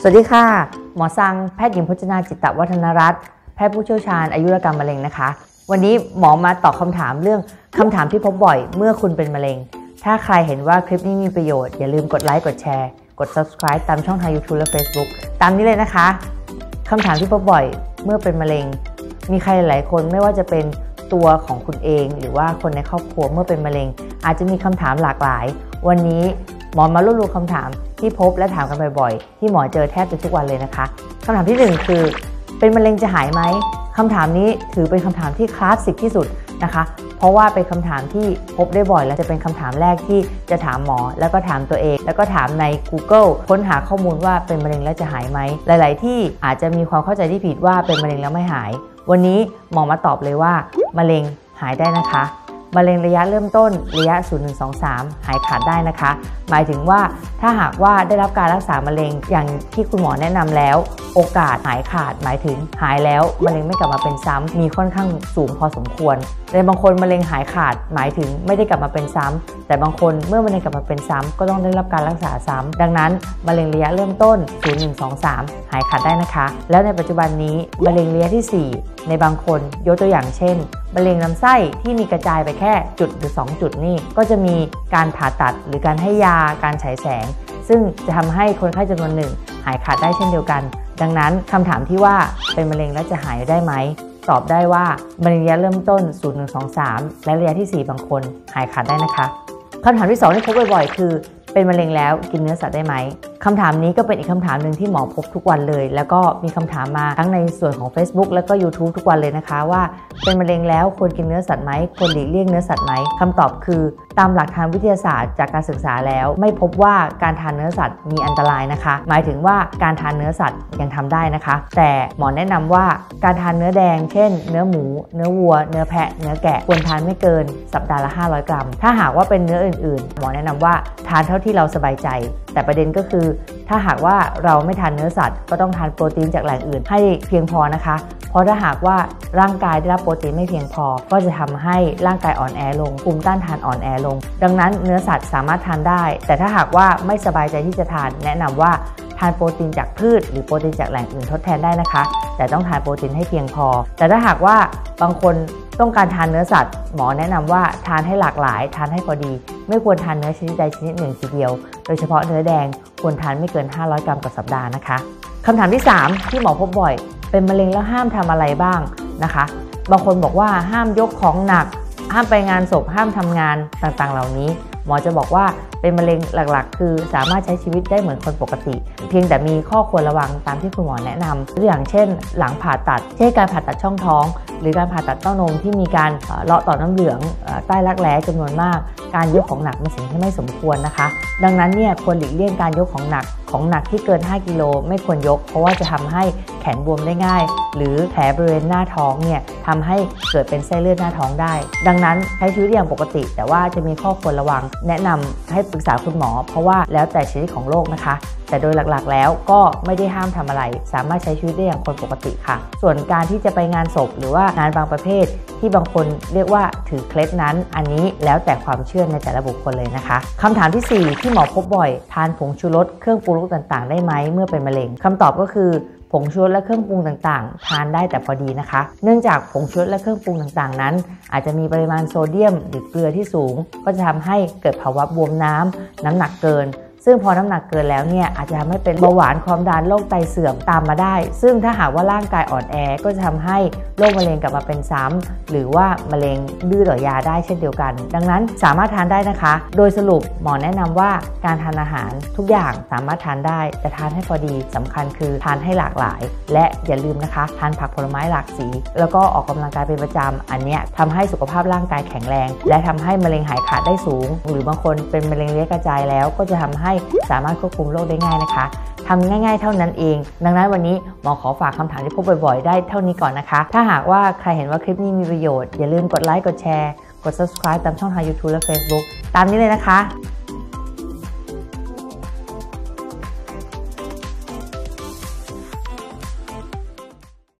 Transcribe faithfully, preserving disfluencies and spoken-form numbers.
สวัสดีค่ะหมอซังแพทย์หญิงพจนาจิตวัฒนรัตน์แพทย์ผู้เชี่ยวชาญอายุรกรรมมะเร็งนะคะวันนี้หมอมาตอบคำถามเรื่องคำถามที่พบบ่อยเมื่อคุณเป็นมะเร็งถ้าใครเห็นว่าคลิปนี้มีประโยชน์อย่าลืมกดไลค์กดแชร์กด Subscribe ตามช่องทาง YouTube และ Facebook ตามนี้เลยนะคะคำถามที่พบบ่อยเมื่อเป็นมะเร็งมีใครหลายคนไม่ว่าจะเป็นตัวของคุณเองหรือว่าคนในครอบครัวเมื่อเป็นมะเร็งอาจจะมีคำถามหลากหลายวันนี้หมอมารวบรวมคำถามที่พบและถามกันบ่อยๆที่หมอเจอแทบจะทุกวันเลยนะคะคำถามที่หนึ่งคือเป็นมะเร็งจะหายไหมคำถามนี้ถือเป็นคำถามที่คลาสสิกที่สุดนะคะเพราะว่าเป็นคำถามที่พบได้บ่อยและจะเป็นคำถามแรกที่จะถามหมอแล้วก็ถามตัวเองแล้วก็ถามใน Google ค้นหาข้อมูลว่าเป็นมะเร็งแล้วจะหายไหมหลายๆที่อาจจะมีความเข้าใจที่ผิดว่าเป็นมะเร็งแล้วไม่หายวันนี้หมอมาตอบเลยว่ามะเร็งหายได้นะคะมะเร็งระยะเริ่มต้นระยะ ศูนย์ หนึ่ง สอง สาม หายขาดได้นะคะหมายถึงว่าถ้าหากว่าได้รับการรักษามะเร็งอย่างที่คุณหมอแนะนำแล้วโอกาสหายขาดหมายถึงหายแล้วมะเร็งไม่กลับมาเป็นซ้ำมีค่อนข้างสูงพอสมควรในบางคนมะเร็งหายขาดหมายถึงไม่ได้กลับมาเป็นซ้ำแต่บางคนเมื่อมะเร็งกลับมาเป็นซ้ำก็ต้องได้รับการรักษาซ้ำดังนั้นมะเร็งระยะเริ่มต้น ศูนย์ หนึ่ง สอง สาม หายขาดได้นะคะแล้วในปัจจุบันนี้มะเร็งระยะที่สี่ในบางคนยกตัวอย่างเช่นมะเร็งลำไส้ที่มีกระจายไปแค่จุดหรือสองจุดนี่ก็จะมีการผ่าตัดหรือการให้ยาการฉายแสงซึ่งจะทำให้คนไข้จำนวนหนึ่งหายขาดได้เช่นเดียวกันดังนั้นคำถามที่ว่าเป็นมะเร็งแล้วจะหายได้ไหมตอบได้ว่ามะเร็งระยะเริ่มต้น ศูนย์ หนึ่ง สอง สาม และระยะที่สี่บางคนหายขาดได้นะคะคำถามที่สองที่พบบ่อยๆคือเป็นมะเร็งแล้วกินเนื้อสัตว์ได้ไหมคำถามนี้ก็เป็นอีกคำถามหนึ่งที่หมอพบทุกวันเลยแล้วก็มีคำถามมาทั้งในส่วนของ Facebook แล้วก็ YouTube ทุกวันเลยนะคะว่าเป็นมะเร็งแล้วควรกินเนื้อสัตว์ไหมควรหลีกเลี่ยงเนื้อสัตว์ไหมคำตอบคือตามหลักทางวิทยาศาสตร์จากการศึกษาแล้วไม่พบว่าการทานเนื้อสัตว์มีอันตรายนะคะหมายถึงว่าการทานเนื้อสัตว์ยังทำได้นะคะแต่หมอแนะนำว่าการทานเนื้อแดงเช่นเนื้อหมูเนื้อวัวเนื้อแพะเนื้อแกะควรทานไม่เกินสัปดาห์ละห้าร้อยกรัมถ้าหากว่าเป็นเนื้ออื่นๆหมอแนะนำว่าทานเท่าที่เราสบายใจแต่ประเด็นก็คือถ้าหากว่าเราไม่ทานเนื้อสัตว์ก็ต้องทานโปรตีนจากแหล่งอื่นให้เพียงพอนะคะเพราะถ้าหากว่าร่างกายได้รับโปรตีนไม่เพียงพอก็จะทำให้ร่างกายอ่อนแอลงภูมิต้านทานอ่อนแอลงดังนั้นเนื้อสัตว์สามารถทานได้แต่ถ้าหากว่าไม่สบายใจที่จะทานแนะนำว่าทานโปรตีนจากพืชหรือโปรตีนจากแหล่งอื่นทดแทนได้นะคะแต่ต้องทานโปรตีนให้เพียงพอแต่ถ้าหากว่าบางคนต้องการทานเนื้อสัตว์หมอแนะนำว่าทานให้หลากหลายทานให้พอดีไม่ควรทานเนื้อชนิดใดชนิดหนึ่งทีเดียวโดยเฉพาะเนื้อแดงควรทานไม่เกินห้าร้อยกรัมต่อสัปดาห์นะคะคำถามที่สามที่หมอพบบ่อยเป็นมะเร็งแล้วห้ามทำอะไรบ้างนะคะบางคนบอกว่าห้ามยกของหนักห้ามไปงานศพห้ามทำงานต่างๆเหล่านี้หมอจะบอกว่าเป็นมะเร็งหลักๆคือสามารถใช้ชีวิตได้เหมือนคนปกติเพียงแต่มีข้อควรระวังตามที่คุณหมอแนะนำตัวอย่างเช่นหลังผ่าตัดเช่นการผ่าตัดช่องท้องหรือการผ่าตัดเต้านมที่มีการเลาะต่อมน้ำเหลืองใต้รักแร้จำนวนมากการยกของหนักเป็นสิ่งที่ไม่สมควรนะคะดังนั้นเนี่ยควรหลีกเลี่ยงการยกของหนักของหนักที่เกินห้ากิโลไม่ควรยกเพราะว่าจะทำให้แขนบวมได้ง่ายหรือแผลบริเวณหน้าท้องเนี่ยทำให้เกิดเป็นไส้เลือดหน้าท้องได้ดังนั้นใช้ชีวิตอย่างปกติแต่ว่าจะมีข้อควรระวังแนะนำให้ปรึกษาคุณหมอเพราะว่าแล้วแต่ชนิดของโรคนะคะแต่โดยหลักๆแล้วก็ไม่ได้ห้ามทำอะไรสามารถใช้ชีวิตได้อย่างคนปกติค่ะส่วนการที่จะไปงานศพหรือว่างานบางประเภทที่บางคนเรียกว่าถือเคล็ดนั้นอันนี้แล้วแต่ความเชื่อในแต่ละบุคคลเลยนะคะคำถามที่สี่ที่หมอพบบ่อยทานผงชูรสเครื่องปรุงรสต่างๆได้ไหมเมื่อเป็นมะเร็งคำตอบก็คือผงชูรสและเครื่องปรุงต่างๆทานได้แต่พอดีนะคะเนื่องจากผงชูรสและเครื่องปรุงต่างๆนั้นอาจจะมีปริมาณโซเดียมหรือเกลือที่สูงก็จะทำให้เกิดภาวะบวมน้ำน้ำหนักเกินซึ่งพอน้ำหนักเกินแล้วเนี่ยอาจจะทำให้เป็นเบาหวานความดันโรคไตเสื่อมตามมาได้ซึ่งถ้าหากว่าร่างกายอ่อนแอก็จะทำให้โรคมะเร็งกลับมาเป็นซ้ำหรือว่ามะเร็งดื้อต่อยาได้เช่นเดียวกันดังนั้นสามารถทานได้นะคะโดยสรุปหมอแนะนำว่าการทานอาหารทุกอย่างสามารถทานได้แต่ทานให้พอดีสำคัญคือทานให้หลากหลายและอย่าลืมนะคะทานผักผลไม้หลากสีแล้วก็ออกกำลังกายเป็นประจำอันนี้ทำให้สุขภาพร่างกายแข็งแรงและทำให้มะเร็งหายขาดได้สูงหรือบางคนเป็นมะเร็งระยะกระจายแล้วก็จะทำให้สามารถควบคุมโรคได้ง่ายนะคะทำง่ายๆเท่านั้นเองดังนั้นวันนี้หมอขอฝากคำถามที่พบบ่อยๆได้เท่านี้ก่อนนะคะถ้าหากว่าใครเห็นว่าคลิปนี้มีประโยชน์อย่าลืมกดไลค์กดแชร์กด Subscribe ตามช่องทาง YouTube และ Facebook ตามนี้เลยนะคะ